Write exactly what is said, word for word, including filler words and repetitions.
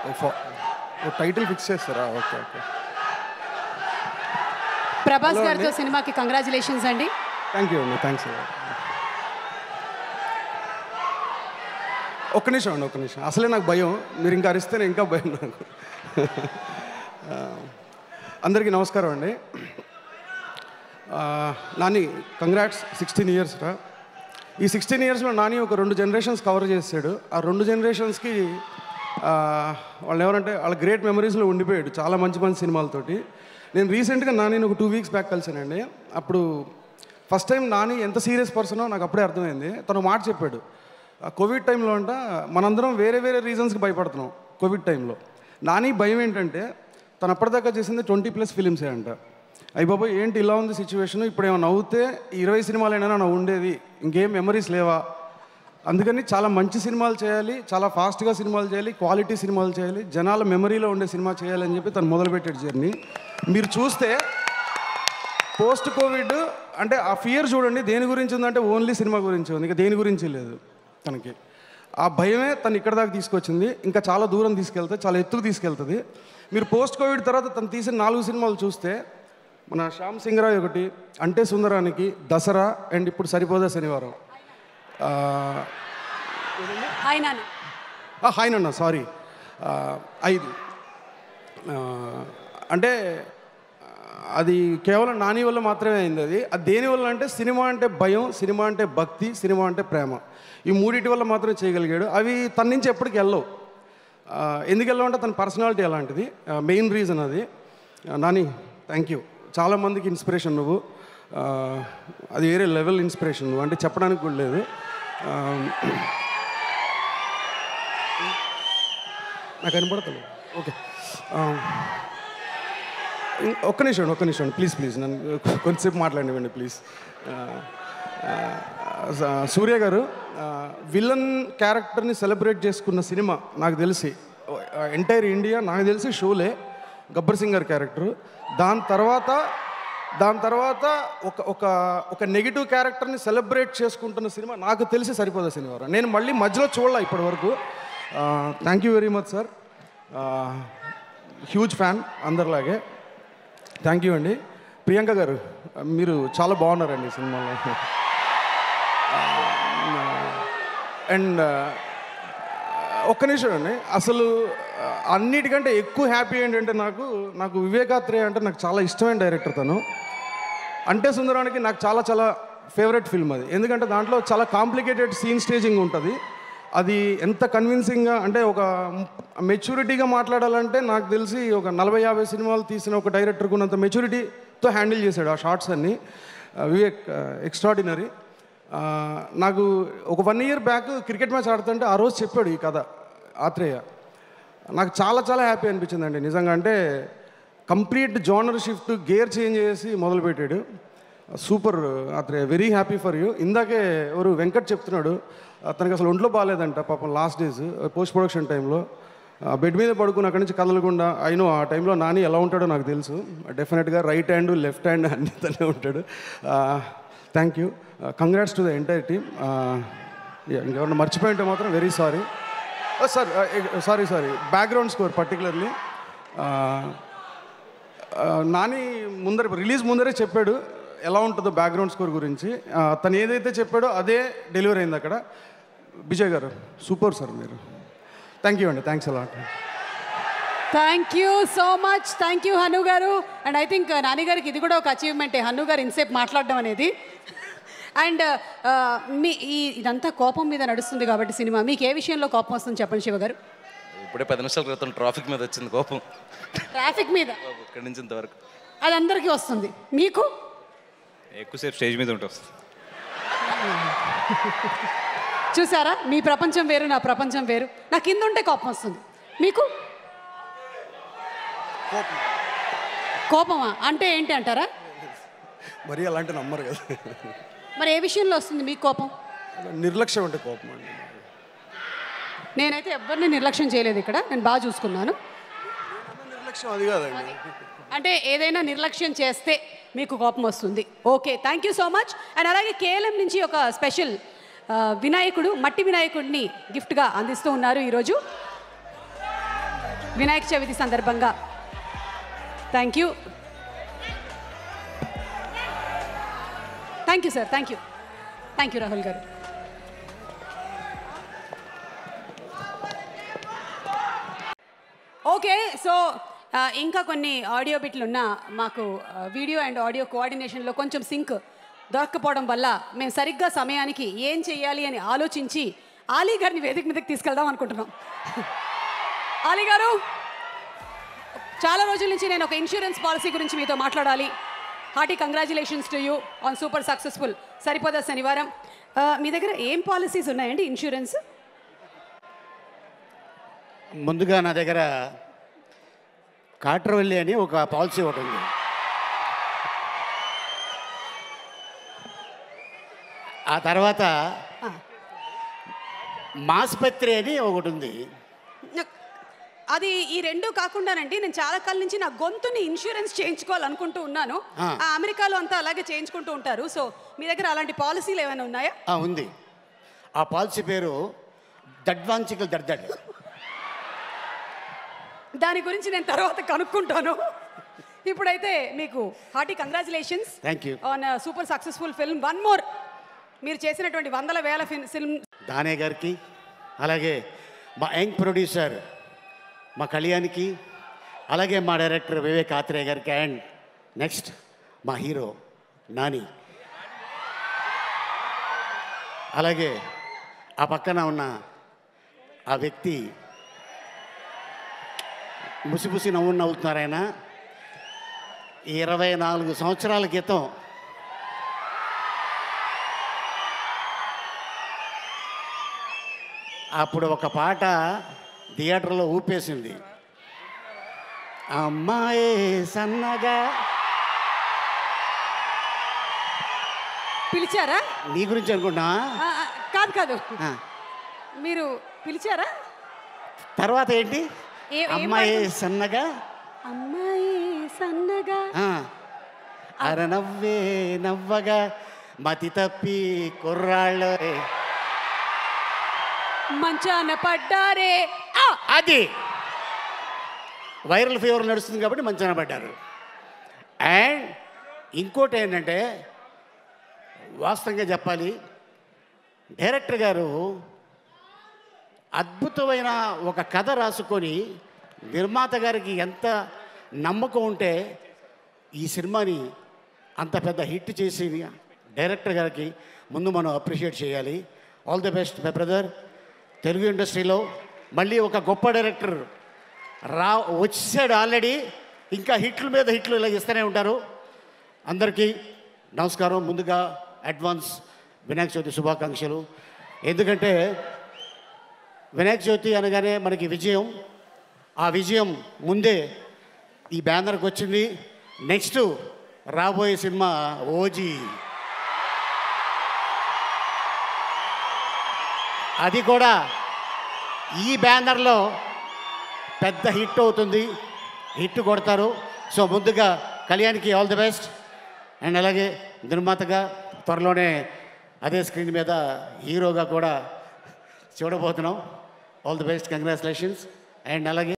Title fix చేస్తారా? Okay okay. Prabhas గారితో సినిమాకి కంగ్రాచులేషన్స్ అండి. థ్యాంక్ యూ అండి, థ్యాంక్స్. ఒక్క నిమిషం అండి, ఒక్క నిమిషం. అసలే నాకు భయం, మీరు ఇంకా అరిస్తేనే ఇంకా భయం నాకు. అందరికీ నమస్కారం అండి. నాని కంగ్రాట్స్, సిక్స్టీన్ ఇయర్స్ రా. ఈ సిక్స్టీన్ ఇయర్స్లో నాని ఒక రెండు జనరేషన్స్ కవర్ చేశాడు. ఆ రెండు జనరేషన్స్కి వాళ్ళు ఎవరంటే వాళ్ళ గ్రేట్ మెమరీస్లో ఉండిపోయాడు చాలా మంచి మంచి సినిమాలతోటి. నేను రీసెంట్గా నానిని ఒక టూ వీక్స్ బ్యాక్ కలిసానండి. అప్పుడు ఫస్ట్ టైం నాని ఎంత సీరియస్ పర్సనో నాకు అప్పుడే అర్థమైంది. తను మాట చెప్పాడు, కోవిడ్ టైంలో అంట మనందరం వేరే వేరే రీజన్స్కి భయపడుతున్నాం. కోవిడ్ టైంలో నాని భయం ఏంటంటే తను అప్పటిదాకా చేసింది ట్వంటీ ప్లస్ ఫిలిమ్సే అంట. అయ్యి బాబోయ్ ఏంటి ఇలా ఉంది సిచ్యువేషను, ఇప్పుడు ఏమైనా నవ్వుతే ఇరవై సినిమాలైనా నా ఉండేది, ఇంకేం మెమరీస్ లేవా, అందుకని చాలా మంచి సినిమాలు చేయాలి, చాలా ఫాస్ట్గా సినిమాలు చేయాలి, క్వాలిటీ సినిమాలు చేయాలి, జనాల మెమరీలో ఉండే సినిమా చేయాలని చెప్పి తను మొదలుపెట్టాడు జర్నీ. మీరు చూస్తే పోస్ట్ కోవిడ్ అంటే ఆ ఫియర్ చూడండి దేని గురించి ఉందంటే ఓన్లీ సినిమా గురించి ఉంది, ఇంకా దేని గురించి లేదు తనకి. ఆ భయమే తను ఇక్కడ దాకా తీసుకొచ్చింది, ఇంకా చాలా దూరం తీసుకెళ్తుంది, చాలా ఎత్తుకు తీసుకెళ్తుంది. మీరు పోస్ట్ కోవిడ్ తర్వాత తను తీసిన నాలుగు సినిమాలు చూస్తే మన శ్యామ్ సింగ్ రాయ్ ఒకటి, అంటే సుందరానికి, దసరా అండ్ ఇప్పుడు సరిపోదా శనివారం, హాయ్ నన్న సారీ ఐదు. అంటే అది కేవలం నాని వల్ల మాత్రమే అయింది. అది అది దేనివల్ల అంటే సినిమా అంటే భయం, సినిమా అంటే భక్తి, సినిమా అంటే ప్రేమ, ఈ మూడింటి వల్ల మాత్రమే చేయగలిగాడు. అవి తన నుంచి ఎప్పటికి వెళ్ళవు. ఎందుకు వెళ్ళవంటే తన పర్సనాలిటీ అలాంటిది, మెయిన్ రీజన్ అది. నాని థ్యాంక్ యూ, చాలామందికి ఇన్స్పిరేషన్ నువ్వు, అది వేరే లెవెల్ ఇన్స్పిరేషన్ నువ్వు, అంటే చెప్పడానికి కూడా లేదు. నాకు కనపడతలేదు. ఓకే ఒక్క నిమిషం ఒక్క నిమిషం ప్లీజ్ ప్లీజ్ నన్ను కొంచెంసేపు మాట్లాడివ్వండి ప్లీజ్. సూర్య గారు విలన్ క్యారెక్టర్ని సెలబ్రేట్ చేసుకున్న సినిమా నాకు తెలిసి ఎంటైర్ ఇండియా నాకు తెలిసి షోలే గబ్బర్ సింగ్ గారి క్యారెక్టరు. దాని తర్వాత దాని తర్వాత ఒక ఒక ఒక నెగిటివ్ క్యారెక్టర్ని సెలబ్రేట్ చేసుకుంటున్న సినిమా నాకు తెలిసి సరిపోదా శనివారం. నేను మళ్ళీ మధ్యలో చూడలే ఇప్పటి వరకు. Thank you very much sir, huge fan అందరిలాగే. థ్యాంక్ యూ అండి. ప్రియాంక గారు మీరు చాలా బాగున్నారండి సినిమాలో. అండ్ ఒక్క నిమిషం అండి, అసలు అన్నిటికంటే ఎక్కువ హ్యాపీ ఏంటంటే నాకు నాకు వివేకాత్రేయ అంటే నాకు చాలా ఇష్టమైన డైరెక్టర్ తను. అంటే సుందరానికి నాకు చాలా చాలా ఫేవరెట్ ఫిల్మ్ అది, ఎందుకంటే దాంట్లో చాలా కాంప్లికేటెడ్ సీన్ స్టేజింగ్ ఉంటుంది. అది ఎంత కన్విన్సింగ్గా అంటే ఒక మెచ్యూరిటీగా మాట్లాడాలంటే నాకు తెలిసి ఒక నలభై యాభై సినిమాలు తీసిన ఒక డైరెక్టర్కి ఉన్నంత మెచ్యూరిటీతో హ్యాండిల్ చేశాడు ఆ షార్ట్స్ అన్నీ. వివేక్ ఎక్స్ట్రాడినరీ. నాకు ఒక one year back cricket match ఆడుతుంటే ఆ రోజు చెప్పాడు ఈ కథ ఆత్రేయ. నాకు చాలా చాలా హ్యాపీ అనిపించిందండి నిజంగా. అంటే complete genre shift gear change చేసి మొదలుపెట్టాడు. Super Athreya, very happy for you. ఇందాకే ఎవరు వెంకట్ చెప్తున్నాడు తనకి అసలు ఒంట్లో బాగాలేదంట పాపం లాస్ట్ డేస్ పోస్ట్ ప్రొడక్షన్ టైంలో. బెడ్ మీద పడుకుని అక్కడి నుంచి కదలకుండా, అయినో ఆ టైంలో నాని ఎలా ఉంటాడో నాకు తెలుసు. డెఫినెట్గా రైట్ హ్యాండ్ లెఫ్ట్ హ్యాండ్ అన్ని తనే ఉంటాడు. Thank you, congrats to the entire team. ఇంకెవరన్నా మర్చిపోయి ఉంటే మాత్రం very sorry sir. Sorry sorry background score particularly Nani ముందర రిలీజ్ ముందరే చెప్పాడు ఎలా ఉంటుందో బ్యాక్గ్రౌండ్ స్కోర్ గురించి. తను ఏదైతే చెప్పాడో అదే డెలివరీ అయింది అక్కడ. విజయ్ గారు సూపర్ సార్ మీరు. థ్యాంక్ యూ అండి, thanks a lot. Thank you so much. Thank you Hanu garu. And I think Nani గారికి ఇది కూడా ఒక అచీవ్మెంటే, హను గారు ఇన్సేపు మాట్లాడడం అనేది. అండ్ మీ ఈ ఇదంతా కోపం మీద నడుస్తుంది కాబట్టి సినిమా, మీకు ఏ విషయంలో కోపం వస్తుంది చెప్పండి శివ గారు. ఇప్పుడే పది నిమిషాల క్రితం ట్రాఫిక్ మీద వచ్చింది కోపం. ట్రాఫిక్ మీద ఇక్కడి నుంచి ఇంతవరకు అది అందరికీ వస్తుంది, మీకు ఎక్కువసేపు స్టేజ్ మీద ఉంటుంది. చూసారా, మీ ప్రపంచం వేరు నా ప్రపంచం వేరు. నా కింద ఉంటే కోపం వస్తుంది, మీకు కోపమా అంటే ఏంటి అంటారా? మరి అలాంటి నమ్మరు కదా. మరి ఏ విషయంలో వస్తుంది మీకు కోపం? నిర్లక్ష్యం అంటే కోపం అండి. నేనైతే ఎవరిని నిర్లక్ష్యం చేయలేదు ఇక్కడ, నేను బాగా చూసుకున్నాను. నిర్లక్ష్యం అది కాదండి, అంటే ఏదైనా నిర్లక్ష్యం చేస్తే మీకు కోపం వస్తుంది. Okay, thank you so much. And అలాగే కేఎల్ఎం నుంచి ఒక స్పెషల్ వినాయకుడు, మట్టి వినాయకుడిని గిఫ్ట్గా అందిస్తూ ఉన్నారు ఈరోజు. వినాయక చవితి సందర్భంగా. Thank you thank you sir. Thank you thank you Rahul garu. Okay, so ఇంకా కొన్ని ఆడియో బిట్లు ఉన్నా మాకు వీడియో అండ్ ఆడియో కోఆర్డినేషన్లో కొంచెం సింక్ దొరక్కపోవడం వల్ల మేము సరిగ్గా సమయానికి ఏం చేయాలి అని ఆలోచించి ఆలీ గారిని వేదిక మీదకి తీసుకెళ్దాం అనుకుంటున్నాం. ఆలీ గారు, చాలా రోజుల నుంచి నేను ఒక ఇన్సూరెన్స్ పాలసీ గురించి మీతో మాట్లాడాలి. Hearty congratulations to you on super successful Saripodhaa Sanivaaram. మీ దగ్గర ఏం పాలసీస్ ఉన్నాయండి ఇన్సూరెన్స్? ముందుగా నా దగ్గర కాట్రవల్లి అని ఒక పాలసీ ఒకటి ఉంది. ఆ తర్వాత మాస్పత్రి అని ఒకటి ఉంది. అది ఈ రెండు కాకుండానండి, నేను చాలా కాలం నుంచి నా గొంతుని ఇన్సూరెన్స్ చేయించుకోవాలనుకుంటూ ఉన్నాను. ఆ అమెరికాలో అంతా అలాగే చేయించుకుంటూ ఉంటారు. సో మీ దగ్గర అలాంటి పాలసీలు ఏమైనా ఉన్నాయా? ఉంది. ఆ పాలసీ పేరు దడ్వాంచికల్ దడ్దడ్. దాని గురించి నేను తర్వాత కనుక్కుంటాను. ఇప్పుడైతే మీకు hearty congratulations thank you on super successful film. One more, మీరు చేసినటువంటి వందల వేల ఫిల్మ్ దానే గారికి, అలాగే మా యంగ్ ప్రొడ్యూసర్ మా కళ్యాణ్కి, అలాగే మా డైరెక్టర్ వివేక్ ఆత్రేయ గారికి, అండ్ నెక్స్ట్ మా హీరో నాని, అలాగే ఆ పక్కన ఉన్న ఆ వ్యక్తి ముసిముసి నవ్వు నవ్వుతున్నారు. ఆయన ఇరవై నాలుగు సంవత్సరాల క్రితం అప్పుడు ఒక పాట థియేటర్లో ఊపేసింది. అమ్మాయి సన్నగా. పిలిచారా? నీ గురించి అనుకుంటా. కాదు కాదు, మీరు పిలిచారా? తర్వాత ఏంటి? అమ్మాయి సన్నగా, అమ్మాయి సన్నగా, అర నవ్వే నవ్వగా, మతి తప్పి కుర్రాళ్ళే మంచాన పడ్డారే. అది వైరల్ ఫీవర్ నడుస్తుంది కాబట్టి మంచాన పడ్డారు. అండ్ ఇంకోటి ఏంటంటే, వాస్తవంగా చెప్పాలి, డైరెక్టర్ గారు అద్భుతమైన ఒక కథ రాసుకొని నిర్మాత గారికి ఎంత నమ్మకం ఉంటే ఈ సినిమాని అంత పెద్ద హిట్ చేసి డైరెక్టర్ గారికి ముందు మనం అప్రిషియేట్ చేయాలి. All the best my brother. Telugu ఇండస్ట్రీలో మళ్ళీ ఒక గొప్ప డైరెక్టర్ రా వచ్చాడు ఆల్రెడీ. ఇంకా హిట్ల మీద హిట్లు ఇలా ఇస్తూనే ఉంటారు. అందరికీ నమస్కారం. ముందుగా అడ్వాన్స్ వినాయక చవితి శుభాకాంక్షలు. ఎందుకంటే వినాయక చవితి అనగానే మనకి విజయం, ఆ విజయం ముందే ఈ బ్యానర్కి వచ్చింది. నెక్స్ట్ రాబోయే సినిమా ఓజీ, అది కూడా ఈ బ్యానర్లో పెద్ద హిట్ అవుతుంది, హిట్ కొడతారు. సో ముందుగా కళ్యాణ్కి ఆల్ ది బెస్ట్. అండ్ అలాగే నిర్మాతగా త్వరలోనే అదే స్క్రీన్ మీద హీరోగా కూడా చూడబోతున్నాం. All the best, congratulations. And అలాగే